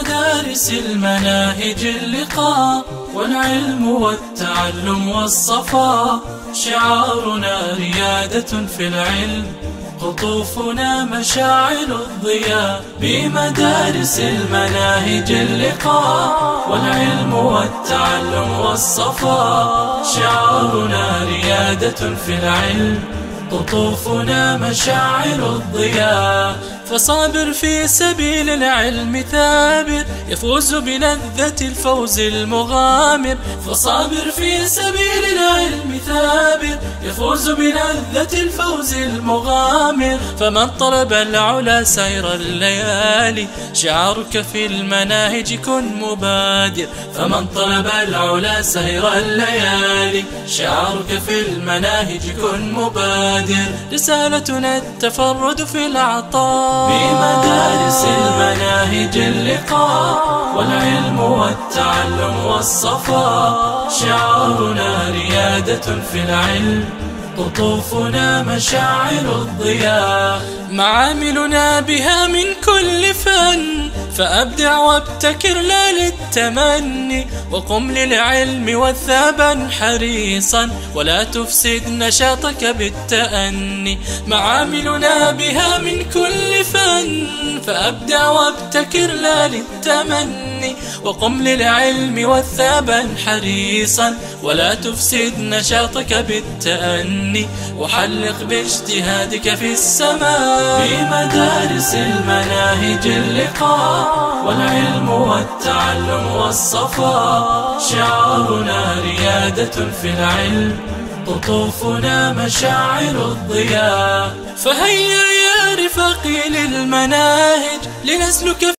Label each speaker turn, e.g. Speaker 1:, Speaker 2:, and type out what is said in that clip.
Speaker 1: مدارس المناهج اللقاء والعلم والتعلم والصفاء، شعارنا ريادة في العلم، قطوفنا مشاعل الضياء. بمدارس المناهج اللقاء والعلم والتعلم والصفاء، شعارنا ريادة في العلم، قطوفنا مشاعل الضياء. فصابر في سبيل العلم ثابر، يفوز بلذة الفوز المغامر. فصابر في سبيل العلم ثابر، يفوز بلذة الفوز المغامر. فمن طلب العلا سير الليالي، شعارك في المناهج كن مبادر. فمن طلب العلا سير الليالي، شعارك في المناهج كن مبادر. رسالتنا التفرد في العطاء، بمدارس المناهج اللقاء والعلم والتعلم والصفاء، شعارنا ريادة في العلم، قطوفنا مشاعل الضياء. معاملنا بها من كل فن، فأبدع وابتكر لا للتمني، وقم للعلم وثابا حريصا، ولا تفسد نشاطك بالتأني. معاملنا بها من كل فن، فأبدع وابتكر لا للتمني، وقم للعلم وثابا حريصا، ولا تفسد نشاطك بالتأني، وحلق باجتهادك في السماء. بمدارس المناهج اللقاء والعلم والتعلم والصفاء، شعارنا ريادة في العلم، قطوفنا مشاعل الضياء. فهيا يا رفاقي للمناهج لنسلك